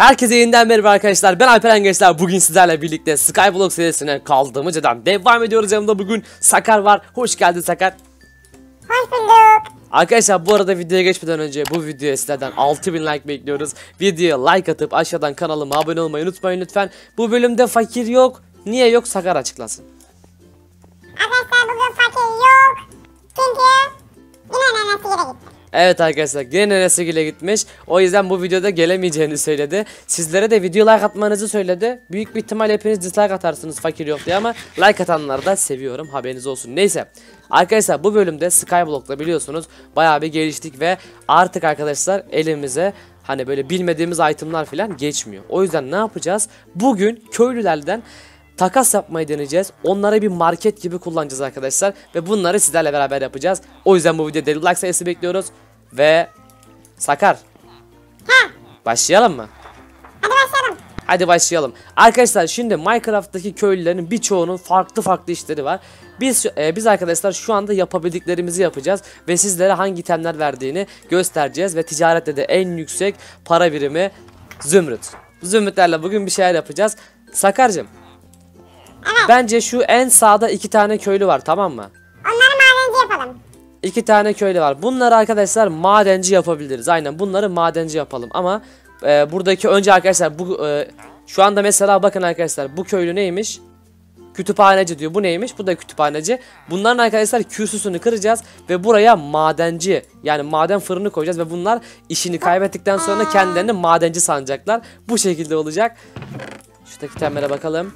Herkese yeniden merhaba arkadaşlar. Ben Alperen Gençler. Bugün sizlerle birlikte Skyblock serisine kaldığımız yerden devam ediyoruz. Yanımda bugün Sakar var. Hoş geldin Sakar. Hoş bulduk. Arkadaşlar bu arada videoya geçmeden önce bu videoya sizlerden 6000 like bekliyoruz. Videoya like atıp aşağıdan kanalıma abone olmayı unutmayın lütfen. Bu bölümde fakir yok. Niye yok? Sakar açıklasın. Arkadaşlar bugün fakir yok. Çünkü yine nenesiyle gitti. Evet arkadaşlar yine nenesiyle gitmiş. O yüzden bu videoda gelemeyeceğini söyledi. Sizlere de video like atmanızı söyledi. Büyük bir ihtimal hepiniz dislike atarsınız fakir yok diye ama like atanları da seviyorum, haberiniz olsun. Neyse arkadaşlar bu bölümde Skyblock'ta biliyorsunuz bayağı bir geliştik ve artık arkadaşlar elimize hani böyle bilmediğimiz itemlar falan geçmiyor. O yüzden ne yapacağız? Bugün köylülerden takas yapmayı deneyeceğiz. Onları bir market gibi kullanacağız arkadaşlar. Ve bunları sizlerle beraber yapacağız. O yüzden bu videoda like sayısı bekliyoruz. Ve Sakar. Başlayalım mı? Hadi başlayalım. Hadi başlayalım. Arkadaşlar şimdi Minecraft'taki köylülerin birçoğunun farklı işleri var. Biz arkadaşlar şu anda yapabildiklerimizi yapacağız. Ve sizlere hangi itemler verdiğini göstereceğiz. Ve ticarette de en yüksek para birimi Zümrüt. Zümrütlerle bugün bir şeyler yapacağız. Sakar'cığım. Evet. Bence şu en sağda 2 tane köylü var, tamam mı? Onları madenci yapalım. 2 tane köylü var. Bunları arkadaşlar madenci yapabiliriz. Aynen bunları madenci yapalım. Ama buradaki önce arkadaşlar şu anda mesela bakın arkadaşlar bu köylü neymiş? Kütüphaneci diyor. Bu neymiş? Bu da kütüphaneci. Bunların arkadaşlar kürsüsünü kıracağız ve buraya madenci yani maden fırını koyacağız ve bunlar işini kaybettikten sonra kendilerini madenci sanacaklar. Bu şekilde olacak. Şuradaki temele bakalım.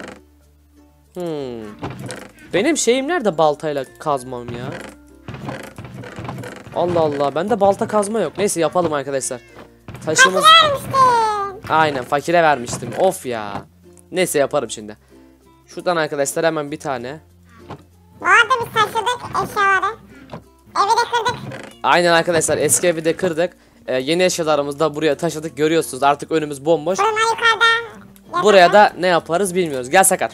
Benim şeyim nerede baltayla kazmam ya? Allah Allah, bende balta kazma yok. Neyse yapalım arkadaşlar. Taşımız... Fakir vermiştin. Aynen fakire vermiştim. Of ya. Neyse yaparım şimdi. Şuradan arkadaşlar hemen bir tane. Bu arada biz taşıdık eşyaları. Evi de kırdık. Aynen arkadaşlar eski evi de kırdık. Yeni eşyalarımızı da buraya taşıdık. Görüyorsunuz artık önümüz bomboş. Fırına yukarıda yapalım. Buraya da ne yaparız bilmiyoruz. Gel Sakar.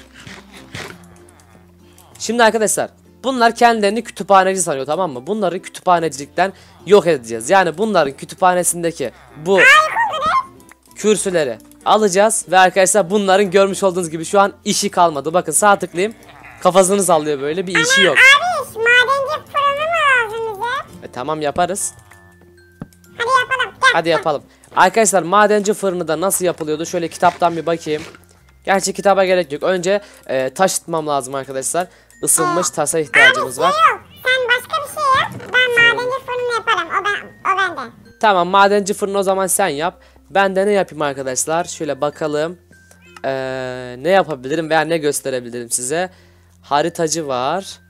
Şimdi arkadaşlar bunlar kendilerini kütüphaneci sanıyor, tamam mı? Bunları kütüphanecilikten yok edeceğiz. Yani bunların kütüphanesindeki bu kürsüleri alacağız ve arkadaşlar bunların görmüş olduğunuz gibi şu an işi kalmadı. Bakın sağ tıklayayım, kafasını sallıyor, böyle bir işi yok. Abi madenci fırını mı lazım bize? Tamam yaparız. Hadi yapalım. Gel. Hadi yapalım. Arkadaşlar madenci fırını da nasıl yapılıyordu? Şöyle kitaptan bir bakayım. Gerçi kitaba gerek yok. Önce taş tutmam lazım arkadaşlar. Isınmış tasa ihtiyacımız var. Yok. Sen başka bir şey yap. Ben madenci fırını yaparım. O bende. Tamam madenci fırını o zaman sen yap. Ben de ne yapayım arkadaşlar? Şöyle bakalım. Ne yapabilirim veya ne gösterebilirim size? Haritacı var.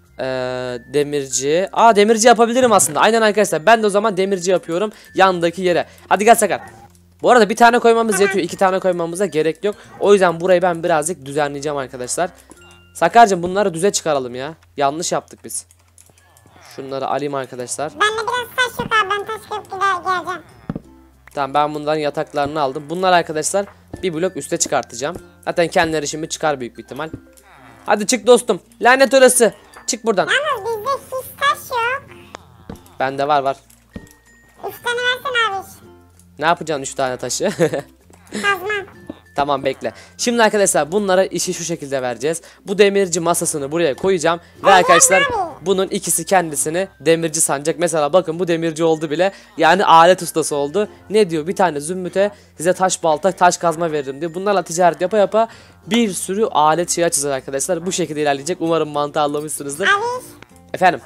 Demirci. Demirci yapabilirim aslında. Aynen arkadaşlar. Ben de o zaman demirci yapıyorum. Yandaki yere. Hadi gel Sakar. Bu arada bir tane koymamız yetiyor. 2 tane koymamıza gerek yok. O yüzden burayı ben birazcık düzenleyeceğim arkadaşlar. Sakarcığım bunları düze çıkaralım ya. Yanlış yaptık biz. Şunları alayım arkadaşlar. Bende biraz taş yok abi. Ben taş yapıp geleceğim. Tamam ben bunların yataklarını aldım. Bunlar arkadaşlar bir blok üste çıkartacağım. Zaten kendileri şimdi çıkar büyük bir ihtimal. Hadi çık dostum. Lanet orası. Çık buradan. Yalnız bizde hiç taş yok. Bende var. 3 tane versene abi. Ne yapacaksın 3 tane taşı? Kazma. Tamam bekle. Şimdi arkadaşlar bunlara işi şu şekilde vereceğiz. Bu demirci masasını buraya koyacağım. Ve arkadaşlar bunun ikisi kendisini demirci sanacak. Mesela bakın bu demirci oldu bile. Yani alet ustası oldu. Ne diyor? Bir tane zümrüte size taş balta taş kazma veririm diyor. Bunlarla ticaret yapa bir sürü alet şey açacağız arkadaşlar. Bu şekilde ilerleyecek. Umarım mantığı anlamışsınızdır. Abi. Efendim.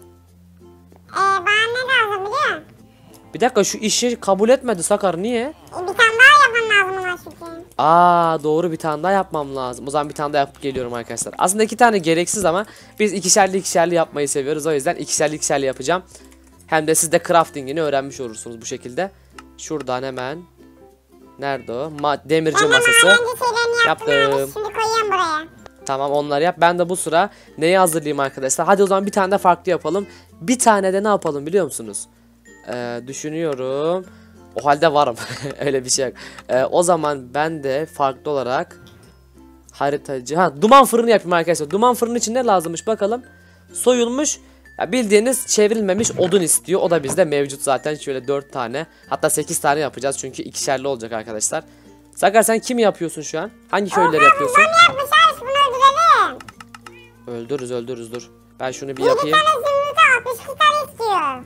Bana ne lazım biliyor musun? Bir dakika şu işi kabul etmedi Sakar, niye? Bir tane daha yapmam lazım ona çünkü. Doğru, bir tane daha yapmam lazım. O zaman bir tane daha yapıp geliyorum arkadaşlar. Aslında 2 tane gereksiz ama biz ikişerli yapmayı seviyoruz. O yüzden ikişerli yapacağım. Hem de siz de crafting'ini öğrenmiş olursunuz bu şekilde. Şuradan hemen. Nerede o? Demirci masası. Yaptım. Şimdi koyayım buraya. Tamam onları yap. Ben de bu sıra neyi hazırlayayım arkadaşlar. Hadi o zaman bir tane de farklı yapalım. Bir tane de ne yapalım biliyor musunuz? Düşünüyorum. O halde varım. Öyle bir şey yok. O zaman ben de farklı olarak haritacı. Duman fırını yapayım arkadaşlar. Duman fırını için ne lazımmış bakalım. Soyulmuş Ya bildiğiniz çevrilmemiş odun istiyor. O da bizde mevcut zaten. Şöyle 4 tane. Hatta 8 tane yapacağız. Çünkü ikişerli olacak arkadaşlar. Sakar sen kimi yapıyorsun şu an? Hangi köyleri yapıyorsun? Ben yapmış abi bunu öldürelim. Öldürürüz dur. Ben şunu bir 7 yapayım. tane zümrüt 62 tane istiyor.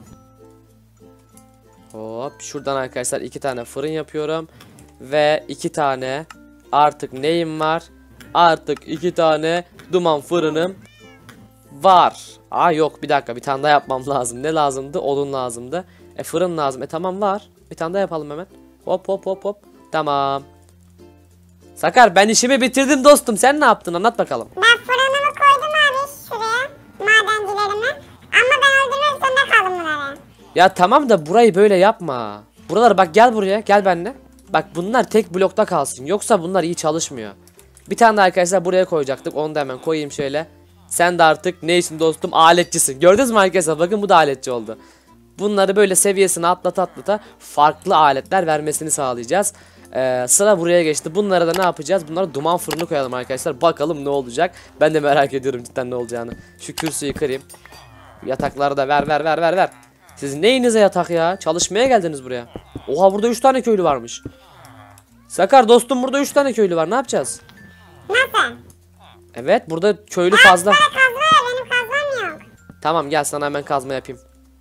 Hop şuradan arkadaşlar 2 tane fırın yapıyorum. Ve 2 tane artık neyim var? Artık 2 tane duman fırınım var. Aa yok bir dakika bir tane daha yapmam lazım. Ne lazımdı? Odun lazımdı. Fırın lazım. Tamam var. Bir tane daha yapalım hemen. Hop hop hop hop. Tamam. Sakar ben işimi bitirdim dostum. Sen ne yaptın? Anlat bakalım. Ben fırınımı koydum abi şuraya. Madencilerimi. Ama ben öldürmek zorunda kaldım bunları. Ya tamam da burayı böyle yapma. Buralar bak gel buraya. Gel benimle. Bak bunlar tek blokta kalsın. Yoksa bunlar iyi çalışmıyor. Bir tane de arkadaşlar buraya koyacaktık. Onu da hemen koyayım şöyle. Sen de artık neysin dostum? Aletçisin. Gördünüz mü arkadaşlar? Bakın bu da aletçi oldu. Bunları böyle seviyesini atlata farklı aletler vermesini sağlayacağız. Sıra buraya geçti. Bunlara da ne yapacağız? Bunlara duman fırını koyalım arkadaşlar. Bakalım ne olacak. Ben de merak ediyorum cidden ne olacağını. Şu kürsüyü kırayım. Yatakları da ver. Siz neyinize yatak ya? Çalışmaya geldiniz buraya. Oha burada 3 tane köylü varmış. Sakar dostum burada 3 tane köylü var. Ne yapacağız? Nasıl? Evet burada köylü fazla. Bana kazma ver benim kazmam yok. Tamam gel sana hemen kazma yapayım.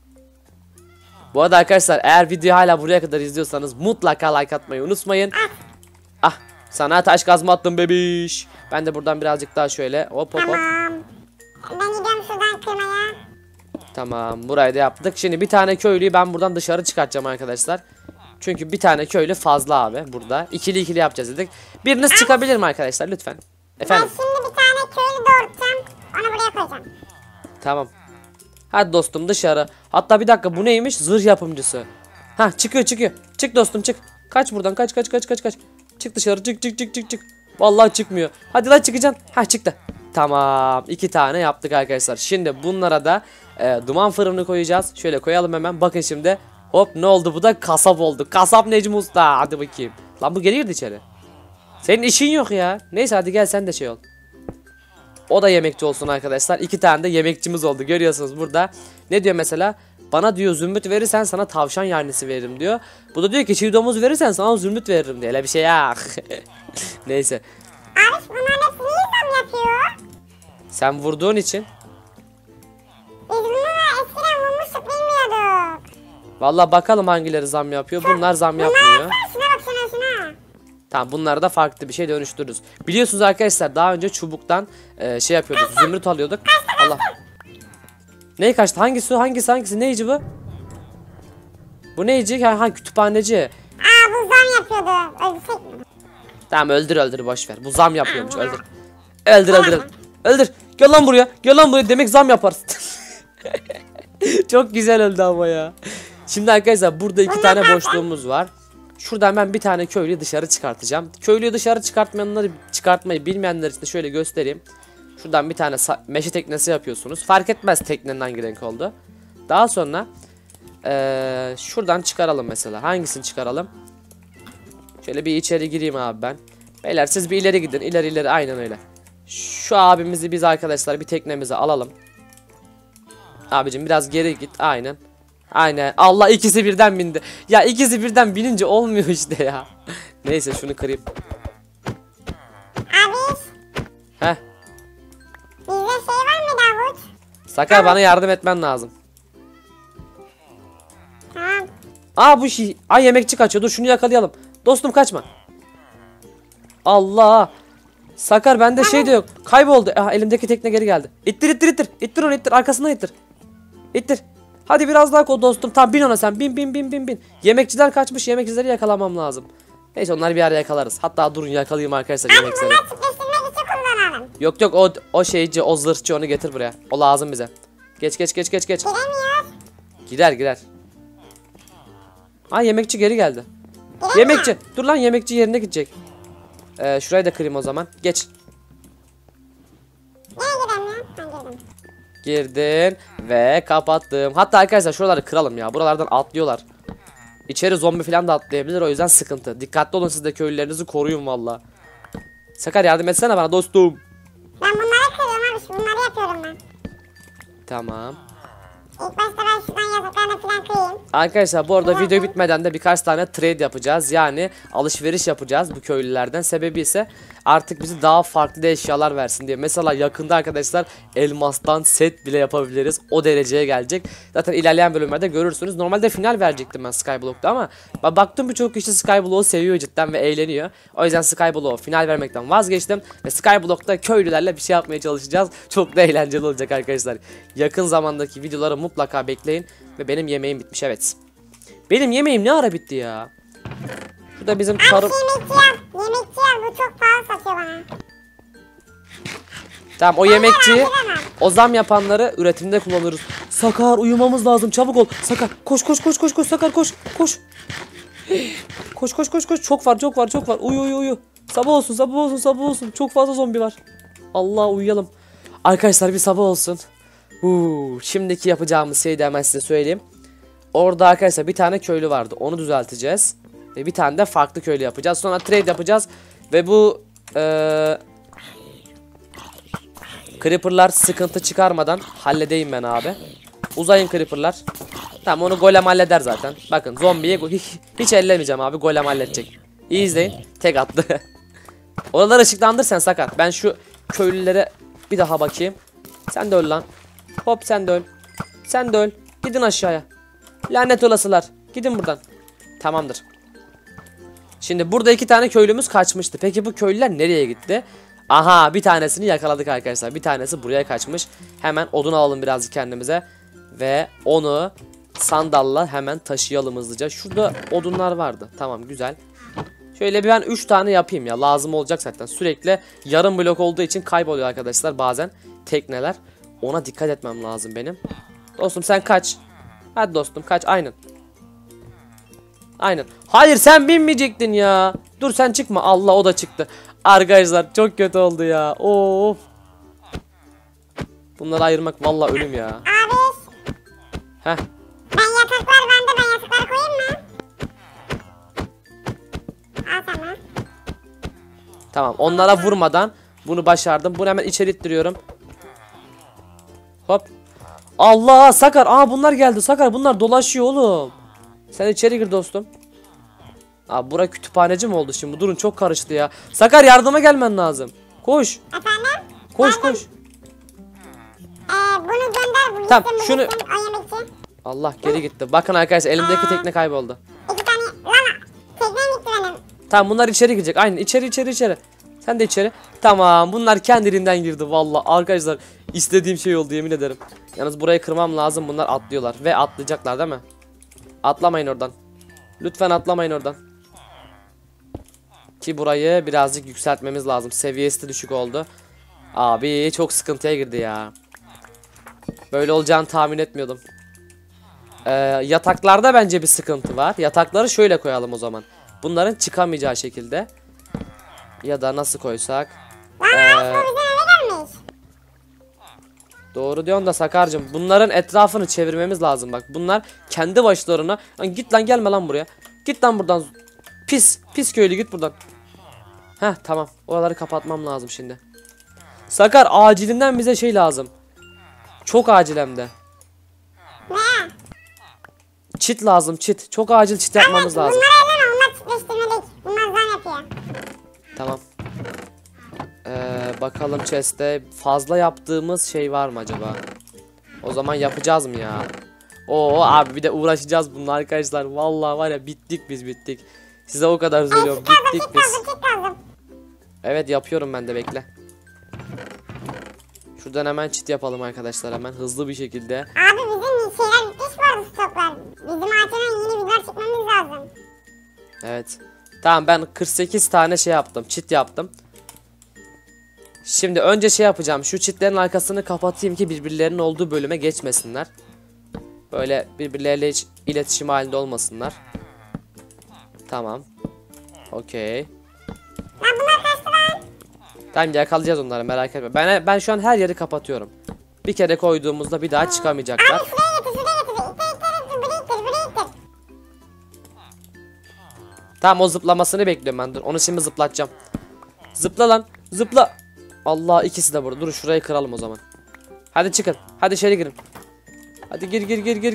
Bu arada arkadaşlar eğer videoyu hala buraya kadar izliyorsanız mutlaka like atmayı unutmayın. Ah sana taş kazma attım bebiş. Ben de buradan birazcık daha şöyle hop. Tamam. Ben gidiyorum şuradan kırmaya. Tamam burayı da yaptık. Şimdi bir tane köylüyü ben buradan dışarı çıkartacağım arkadaşlar. Çünkü bir tane köylü fazla abi burada. İkili yapacağız dedik. Biriniz çıkabilir mi arkadaşlar lütfen? Efendim. Ben şimdi bir tane köylü doğurtacağım. Onu buraya koyacağım. Tamam. Hadi dostum dışarı. Hatta bir dakika bu neymiş? Zırh yapımcısı. Ha çıkıyor. Çık dostum çık. Kaç buradan kaç. Çık dışarı çık. Vallahi çıkmıyor. Hadi lan çıkacaksın. Ha çıktı. Tamam 2 tane yaptık arkadaşlar. Şimdi bunlara da duman fırını koyacağız. Şöyle koyalım hemen. Bakın şimdi. Hop ne oldu bu da kasap oldu. Kasap Necmi Usta. Hadi bakayım. Lan bu geri girdi içeri. Senin işin yok ya. Neyse hadi gel sen de şey ol. O da yemekçi olsun arkadaşlar. 2 tane de yemekçimiz oldu. Görüyorsunuz burada. Ne diyor mesela? Bana diyor zümrüt verirsen sana tavşan yarnisi veririm diyor. Bu da diyor ki çiğ domuz verirsen sana zümrüt veririm diyor. Öyle bir şey ya. Neyse. Abi bunların hepsini iyi zam yapıyor. Sen vurduğun için. Biz bunları eskiden vurmuştuk bilmiyorduk. Vallahi bakalım hangileri zam yapıyor. Bunlar zam yapmıyor. Şuna bak şuna. Tamam bunları da farklı bir şey dönüştürürüz. Biliyorsunuz arkadaşlar daha önce çubuktan şey yapıyorduk. Zümrüt alıyorduk. Allah. Neyi kaçtı? Hangisi? Neyci bu? Bu neyci? Ha kütüphaneci. Bu zam yapıyordu. Öldürsek mi? Tamam öldür boş ver. Bu zam yapıyormuş öldür. Öldür. Gel lan buraya. Demek zam yaparsın. Çok güzel öldü ama ya. Şimdi arkadaşlar burada 2 tane boşluğumuz var. Şuradan ben bir tane köylüyü dışarı çıkartacağım. Köylüyü dışarı çıkartmayı bilmeyenler için de şöyle göstereyim. Şuradan bir tane meşe teknesi yapıyorsunuz. Fark etmez teknenin hangi renk oldu. Daha sonra şuradan çıkaralım mesela. Hangisini çıkaralım? Şöyle bir içeri gireyim abi ben. Beyler siz bir ileri gidin. İleri aynen öyle. Şu abimizi biz arkadaşlar bir teknemize alalım. Abicim biraz geri git. Aynen. Allah ikisi birden bindi. Ya ikisi birden binince olmuyor işte ya. Neyse şunu kırayım. Abi Heh. bizde şey var mı Davut? Sakar bana yardım etmen lazım. Tamam. Bu şey. Yemekçi kaçıyor. Dur şunu yakalayalım. Dostum kaçma. Allah. Sakar bende şey de yok. Kayboldu. Elimdeki tekne geri geldi. İttir. İttir onu ittir. Arkasından ittir. İttir. Hadi biraz daha koy dostum. Tamam bin ona sen. Bin. Yemekçiler kaçmış. Yemekçileri yakalamam lazım. Neyse onları bir ara yakalarız. Hatta durun yakalayayım arkadaşlar yemekçileri. Bunları çiftleştirmek için kullanalım. Yok o şeyci o zırhçı onu getir buraya. O lazım bize. Geç. Giremiyor. Gider. Yemekçi geri geldi. Giremiyor. Yemekçi. Dur lan yemekçi yerine gidecek. Şurayı da kırayım o zaman. Geç. Niye giremiyor? Ben girdim. Girdin ve kapattım. Hatta arkadaşlar şuraları kıralım ya. Buralardan atlıyorlar. İçeri zombi falan da atlayabilir o yüzden sıkıntı. Dikkatli olun siz de köylülerinizi koruyun valla. Sakar yardım etsene bana dostum. Ben bunları kırıyorum abi. Bunları yapıyorum ben. Tamam. İlk başta ben şuradan yataklarına falan koyayım. Arkadaşlar bu arada video bitmeden de birkaç tane trade yapacağız. Yani alışveriş yapacağız bu köylülerden. Sebebi ise artık bizi daha farklı eşyalar versin diye. Mesela yakında arkadaşlar elmastan set bile yapabiliriz. O dereceye gelecek. Zaten ilerleyen bölümlerde görürsünüz. Normalde final verecektim ben Skyblock'ta ama baktım birçok kişi Skyblock'u seviyor cidden ve eğleniyor. O yüzden Skyblock'u final vermekten vazgeçtim. Ve Skyblock'ta köylülerle bir şey yapmaya çalışacağız. Çok da eğlenceli olacak arkadaşlar. Yakın zamandaki videoları mutlaka bekleyin. Ve benim yemeğim bitmiş, evet. Benim yemeğim ne ara bitti ya? Şurada bizim tarım... Yemekçi yap. Yemekçi yap. Bu çok pahalı satıyor bana. Tamam, o yemekçiyi, Bilemem. o zam yapanları üretimde kullanırız. Sakar uyumamız lazım, çabuk ol. Sakar koş koş koş koş koş Sakar koş koş. Koş koş koş koş, çok var çok var çok var. Uyu. Sabah olsun sabah olsun sabah olsun. Çok fazla zombi var. Allah, uyuyalım. Arkadaşlar bir sabah olsun. Şimdiki yapacağımız şeyi de hemen size söyleyeyim. Orada arkadaşlar bir tane köylü vardı. Onu düzelteceğiz. Ve bir tane de farklı köylü yapacağız. Sonra trade yapacağız. Ve bu creeper'lar sıkıntı çıkarmadan halledeyim ben abi. Uzayın creeper'lar. Tamam, onu golem halleder zaten. Bakın zombiyi hiç ellemeyeceğim abi. Golem halledecek. İyi izleyin. Tek attı. Oraları ışıklandır sen Sakar. Ben şu köylülere bir daha bakayım. Sen de öl lan. Hop sen de öl. Sen de öl. Gidin aşağıya. Lanet olasılar. Gidin buradan. Tamamdır. Şimdi burada 2 tane köylümüz kaçmıştı. Peki bu köylüler nereye gitti? Aha, bir tanesini yakaladık arkadaşlar. Bir tanesi buraya kaçmış. Hemen odun alalım birazcık kendimize. Ve onu sandalla hemen taşıyalım hızlıca. Şurada odunlar vardı. Tamam, güzel. Şöyle bir ben 3 tane yapayım ya. Lazım olacak zaten. Sürekli yarım blok olduğu için kayboluyor arkadaşlar bazen tekneler. Ona dikkat etmem lazım benim. Dostum sen kaç. Hadi dostum kaç, aynen. Aynen. Hayır, sen binmeyecektin ya. Dur sen çıkma. Allah, o da çıktı. Arkadaşlar çok kötü oldu ya. Of. Bunları ayırmak vallahi ölüm ya. Abi. Heh. Ben yataklar bende. Ben yatakları koyayım mı? Al sana. Tamam, onlara vurmadan bunu başardım. Bunu hemen içeri ittiriyorum. Hop. Allah, Sakar. Aa, bunlar geldi. Sakar, bunlar dolaşıyor oğlum. Sen içeri gir dostum. Abi bura kütüphaneci mi oldu şimdi? Durun, çok karıştı ya. Sakar, yardıma gelmen lazım. Koş. Efendim? Koş koş. Bunu gönder. Bu Tamam, gitsin, şunu- bu gitsin, o yemekçi. Allah, geri gitti. Bakın arkadaşlar, elimdeki tekne kayboldu. 2 tane. Lan tekneye gitti benim. Tamam, bunlar içeri girecek. Aynen, içeri. Sen de içeri. Tamam, bunlar kendiliğinden girdi vallahi. Arkadaşlar istediğim şey oldu, yemin ederim. Yalnız burayı kırmam lazım. Bunlar atlıyorlar ve atlayacaklar değil mi? Atlamayın oradan. Lütfen atlamayın oradan. Ki burayı birazcık yükseltmemiz lazım. Seviyesi de düşük oldu. Abi çok sıkıntıya girdi ya. Böyle olacağını tahmin etmiyordum. Yataklarda bence bir sıkıntı var. Yatakları şöyle koyalım o zaman. Bunların çıkamayacağı şekilde. Ya da nasıl koysak? Lan Aras bu bizim eve gelmiş. Doğru diyorsun da Sakarcığım. Bunların etrafını çevirmemiz lazım bak. Bunlar kendi başlarına. Lan git lan, gelme lan buraya. Git lan buradan. Pis köylü, git buradan. Heh, tamam. Oraları kapatmam lazım şimdi. Sakar, acilinden bize şey lazım. Çok acil hem de. Ne? Çit lazım, çit. Çok acil çit yapmamız lazım. Bunlar elleme. Onlar çiftleştirmelik. Bunlar zan yapıyor. Tamam. Bakalım chest'te fazla yaptığımız şey var mı acaba? O zaman yapacağız mı ya? Oo abi, bir de uğraşacağız bununla arkadaşlar. Vallahi var ya, bittik. Size o kadar söylüyorum, bittik biz. Çit lazım. Evet, yapıyorum ben de, bekle. Şuradan hemen çit yapalım arkadaşlar, hemen hızlı bir şekilde. Abi bizim şeyler bitmiş bu arada, stoklar. Bizim ağaçtan yeni videolar çıkmamız lazım. Evet. Tamam, ben 48 tane şey yaptım, çit yaptım. Şimdi önce şey yapacağım. Şu çitlerin arkasını kapatayım ki birbirlerinin olduğu bölüme geçmesinler. Böyle birbirleriyle hiç iletişim halinde olmasınlar. Tamam. Okey. Lan bunlar kaçtı lan. Tamam, yakalayacağız onları, merak etme. Ben şu an her yeri kapatıyorum. Bir kere koyduğumuzda bir daha çıkamayacaklar. Abi şuraya getir. Buraya ittir. Tamam, o zıplamasını bekliyorum ben. Dur, onu şimdi zıplatacağım. Zıpla lan, zıpla. Allah, ikisi de burada. Dur, şurayı kıralım o zaman. Hadi çıkın. Hadi içeri girin. Hadi gir. Onu girdin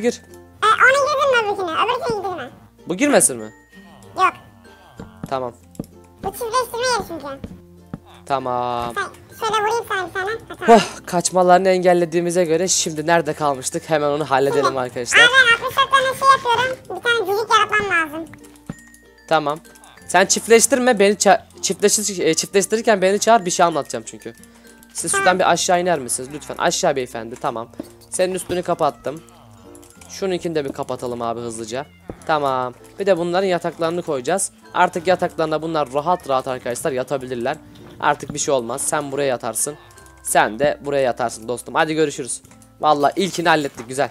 mi öbürküne? Öbürküne girme. Bu girmesin mi? Yok. Tamam. Bu çiftleştirme yeri çünkü. Tamam. Şöyle vurayım sana bir tane. Ha, tamam. Kaçmalarını engellediğimize göre şimdi nerede kalmıştık? Hemen onu halledelim arkadaşlar. Abi ben 64 tane şey yapıyorum. Bir tane cücük yaratmam lazım. Tamam. Sen çiftleştirme, beni çiftleştirirken beni çağır, bir şey anlatacağım çünkü. Siz şuradan bir aşağı iner misiniz lütfen? Aşağı beyefendi, tamam. Senin üstünü kapattım. Şununkini de bir kapatalım abi hızlıca. Tamam. Bir de bunların yataklarını koyacağız. Artık yataklarında bunlar rahat rahat arkadaşlar yatabilirler. Artık bir şey olmaz. Sen buraya yatarsın. Sen de buraya yatarsın dostum. Hadi görüşürüz. Vallahi ilkini hallettik, güzel.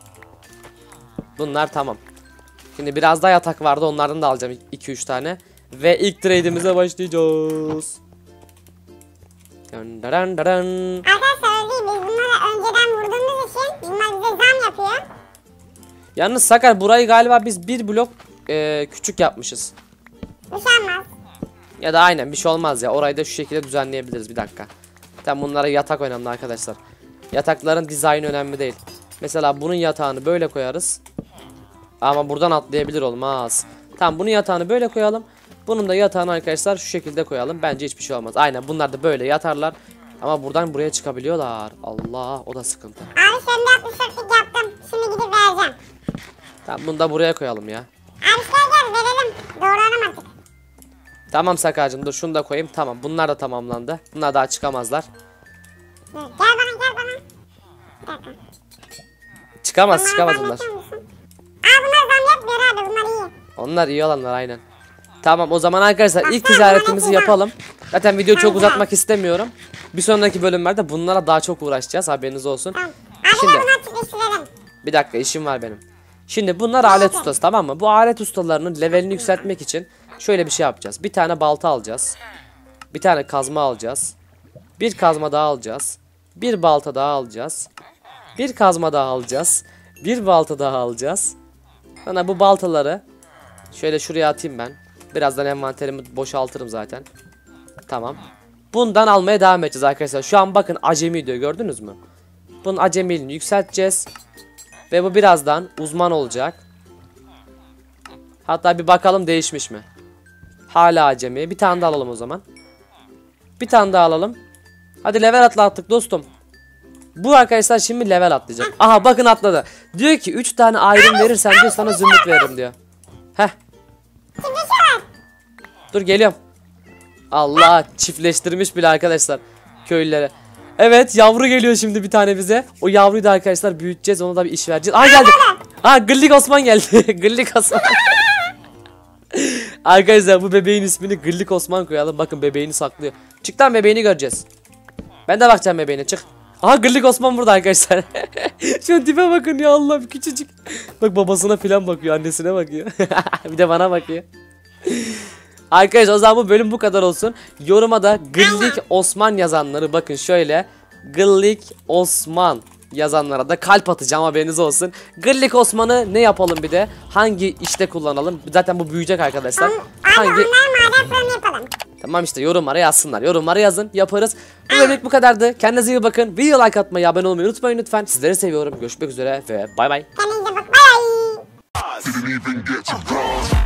Bunlar tamam. Şimdi biraz daha yatak vardı, onlardan da alacağım 2-3 tane. Ve ilk trade'imize başlayacağız. Arkadaşlar öyle değil. Biz bunları önceden vurduğumuz için bunlar bize zam yapıyor. Yalnız Sakar, burayı galiba biz bir blok küçük yapmışız. Bir şey olmaz. Ya da aynen bir şey olmaz ya. Orayı da şu şekilde düzenleyebiliriz, bir dakika. Tamam, bunlara yatak önemli arkadaşlar. Yatakların dizaynı önemli değil. Mesela bunun yatağını böyle koyarız. Ama buradan atlayabilir, olmaz. Tamam, bunun yatağını böyle koyalım. Bunun da yatağını arkadaşlar şu şekilde koyalım. Bence hiçbir şey olmaz. Aynen, bunlar da böyle yatarlar. Ama buradan buraya çıkabiliyorlar. Allah, o da sıkıntı. Abi şimdi 64'lük yaptım. Şimdi gidip vereceğim. Tamam, bunu da buraya koyalım ya. Abi gel verelim. Doğranım artık. Tamam Sakar'cığım, dur şunu da koyayım. Tamam, bunlar da tamamlandı. Bunlar daha çıkamazlar. Dur, gel bana. Bir dakika. Çıkamaz bunlar. Bunlar zam yapmıyor abi, bunlar iyi. Onlar iyi olanlar, aynen. Tamam, o zaman arkadaşlar ilk Baksana, ticaretimizi bunlar yapalım. Zaten videoyu çok Tamam. uzatmak istemiyorum. Bir sonraki bölümlerde bunlara daha çok uğraşacağız, haberiniz olsun. Tamam. Abi Şimdi gel bunları çiftleştirelim. bir dakika, işim var benim. Şimdi bunlar alet ustası, tamam mı? Bu alet ustalarının levelini yükseltmek için şöyle bir şey yapacağız. Bir tane balta alacağız. Bir tane kazma alacağız. Bir kazma daha alacağız. Bir balta daha alacağız. Bir kazma daha alacağız. Bir balta daha alacağız. Sonra bu baltaları şöyle şuraya atayım ben. Birazdan envanterimi boşaltırım zaten. Tamam. Bundan almaya devam edeceğiz arkadaşlar. Şu an bakın acemi diyor, gördünüz mü? Bunun acemiliğini yükselteceğiz. Ve bu birazdan uzman olacak. Hatta bir bakalım değişmiş mi? Hala acemi. Bir tane daha alalım o zaman. Bir tane daha alalım. Hadi level atlattık dostum. Bu arkadaşlar şimdi level atlayacak. Aha bakın atladı. Diyor ki 3 tane ayrım verirsen diyor sana zümrüt veririm diyor. Heh. Dur geliyorum. Allah, çiftleştirmiş bile arkadaşlar köylülere. Evet, yavru geliyor şimdi bir tane bize. O yavruyu da arkadaşlar büyüteceğiz, ona da bir iş vereceğiz. Aa geldi. Aa, Gıllik Osman geldi. Gıllik Osman. Arkadaşlar bu bebeğin ismini Gıllik Osman koyalım. Bakın bebeğini saklıyor. Çık lan, bebeğini göreceğiz. Ben de bakacağım bebeğine, çık. Aha, Gıllik Osman burada arkadaşlar. Şu tipe bakın ya, Allah'ım küçücük. Bak babasına falan bakıyor, annesine bakıyor. Bir de bana bakıyor. Arkadaşlar o zaman bu bölüm bu kadar olsun. Yoruma da Gıllik Osman yazanları, bakın şöyle Gıllik Osman yazanlara da kalp atacağım, haberiniz olsun. Gıllik Osman'ı ne yapalım, bir de hangi işte kullanalım? Zaten bu büyüyecek arkadaşlar. Hangi? Onlar maden fırını yapalım. Tamam işte, yorumlara yazsınlar. Yorumlara yazın, yaparız. Bu bölümlük bu kadardı. Kendinize iyi bakın. Video like atmayı, abone olmayı unutmayın lütfen. Sizleri seviyorum. Görüşmek üzere ve bay bay. Kendinize bak. Bye.